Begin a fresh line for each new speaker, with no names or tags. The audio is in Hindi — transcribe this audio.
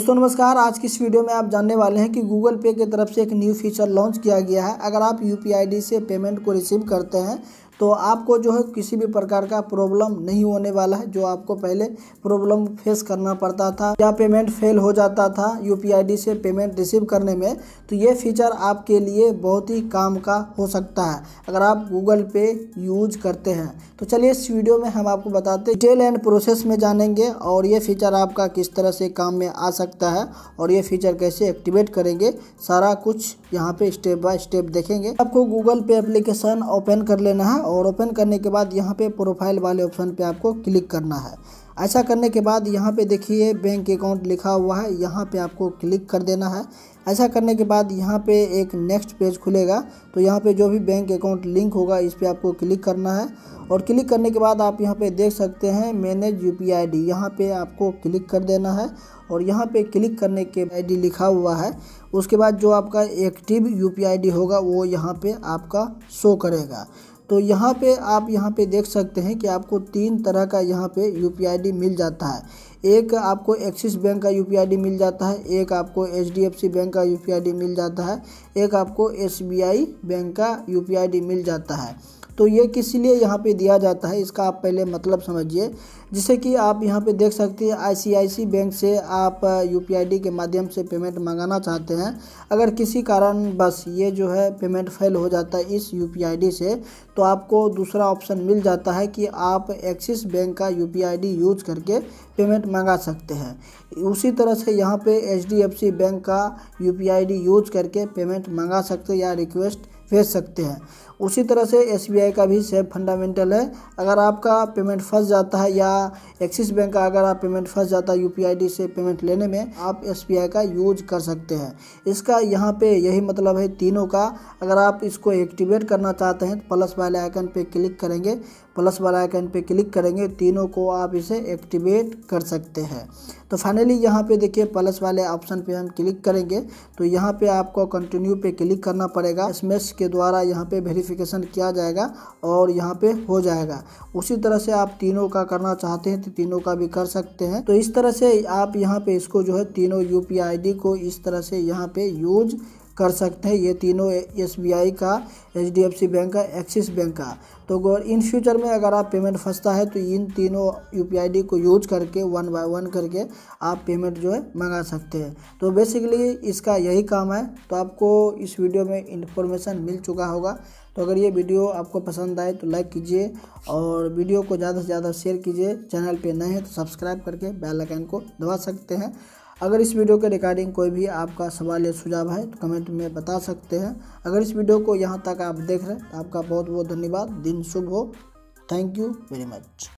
दोस्तों नमस्कार। आज की इस वीडियो में आप जानने वाले हैं कि गूगल पे की तरफ से एक न्यू फीचर लॉन्च किया गया है। अगर आप यूपीआईडी से पेमेंट को रिसीव करते हैं तो आपको जो है किसी भी प्रकार का प्रॉब्लम नहीं होने वाला है। जो आपको पहले प्रॉब्लम फेस करना पड़ता था या पेमेंट फेल हो जाता था यूपीआईडी से पेमेंट रिसीव करने में, तो ये फीचर आपके लिए बहुत ही काम का हो सकता है अगर आप गूगल पे यूज करते हैं। तो चलिए इस वीडियो में हम आपको बताते हैं, डिटेल एंड प्रोसेस में जानेंगे और ये फीचर आपका किस तरह से काम में आ सकता है और ये फीचर कैसे एक्टिवेट करेंगे, सारा कुछ यहाँ पे स्टेप बाय स्टेप देखेंगे। आपको गूगल पे एप्लीकेशन ओपन कर लेना है और ओपन करने के बाद यहाँ पे प्रोफाइल वाले ऑप्शन पे आपको क्लिक करना है। ऐसा करने के बाद यहाँ पे देखिए बैंक अकाउंट लिखा हुआ है, यहाँ पे आपको क्लिक कर देना है। ऐसा करने के बाद यहाँ पे एक नेक्स्ट पेज खुलेगा, तो यहाँ पे जो भी बैंक अकाउंट लिंक होगा इस पे आपको क्लिक करना है और क्लिक करने के बाद आप यहाँ पे देख सकते हैं मैनेज यूपीआईडी, यहाँ पे आपको क्लिक कर देना है और यहाँ पे क्लिक करने के आईडी लिखा हुआ है। उसके बाद जो आपका एक्टिव यूपीआईडी होगा वो यहाँ पे आपका शो करेगा। तो यहाँ पे देख सकते हैं कि आपको 3 तरह का यहाँ पे यूपीआईडी मिल जाता है। एक आपको एक्सिस बैंक का यूपीआईडी मिल जाता है, एक आपको एचडीएफसी बैंक का यूपीआईडी मिल जाता है, एक आपको एसबीआई बैंक का यूपीआईडी मिल जाता है। तो ये किस लिए यहाँ पे दिया जाता है इसका आप पहले मतलब समझिए। जिसे कि आप यहाँ पे देख सकते हैं आईसीआईसी बैंक से आप यूपीआईडी के माध्यम से पेमेंट मंगाना चाहते हैं। अगर किसी कारण बस ये जो है पेमेंट फेल हो जाता है इस यूपीआईडी से, तो आपको दूसरा ऑप्शन मिल जाता है कि आप एक्सिस बैंक का यूपीआईडी यूज करके पेमेंट मंगा सकते हैं। उसी तरह से यहाँ पे एचडीएफसी बैंक का यूपीआईडी यूज करके पेमेंट मंगा सकते हैं या रिक्वेस्ट भेज सकते हैं। उसी तरह से एसबीआई का भी सेम फंडामेंटल है। अगर आपका पेमेंट फंस जाता है या एक्सिस बैंक का अगर आप पेमेंट फंस जाता है यूपीआईडी से पेमेंट लेने में, आप एसबीआई का यूज कर सकते हैं। इसका यहाँ पे यही मतलब है तीनों का। अगर आप इसको एक्टिवेट करना चाहते हैं तो प्लस वाले आइकन पे क्लिक करेंगे, प्लस वाला आइकन पे क्लिक करेंगे, तीनों को आप इसे एक्टिवेट कर सकते हैं। तो फाइनली यहाँ पे देखिए प्लस वाले ऑप्शन पे हम क्लिक करेंगे तो यहाँ पे आपको कंटिन्यू पे क्लिक करना पड़ेगा। एसएमएस के द्वारा यहाँ पे वेरिफिकेशन किया जाएगा और यहाँ पे हो जाएगा। उसी तरह से आप तीनों का करना चाहते हैं तो तीनों का भी कर सकते हैं। तो इस तरह से आप यहाँ पे इसको जो है तीनों यूपीआईडी को इस तरह से यहाँ पे यूज कर सकते हैं। ये तीनों एसबीआई का, एचडीएफसी बैंक का, एक्सिस बैंक का। तो इन फ्यूचर में अगर आप पेमेंट फंसता है तो इन तीनों यूपीआईडी को यूज करके 1 बाय 1 करके आप पेमेंट जो है मंगा सकते हैं। तो बेसिकली इसका यही काम है। तो आपको इस वीडियो में इंफॉर्मेशन मिल चुका होगा। तो अगर ये वीडियो आपको पसंद आए तो लाइक कीजिए और वीडियो को ज़्यादा से ज़्यादा शेयर कीजिए। चैनल पे नए हैं तो सब्सक्राइब करके बेल आइकन को दबा सकते हैं। अगर इस वीडियो के रिगार्डिंग कोई भी आपका सवाल या सुझाव है तो कमेंट में बता सकते हैं। अगर इस वीडियो को यहाँ तक आप देख रहे हैं तो आपका बहुत बहुत धन्यवाद। दिन शुभ हो। Thank you very much.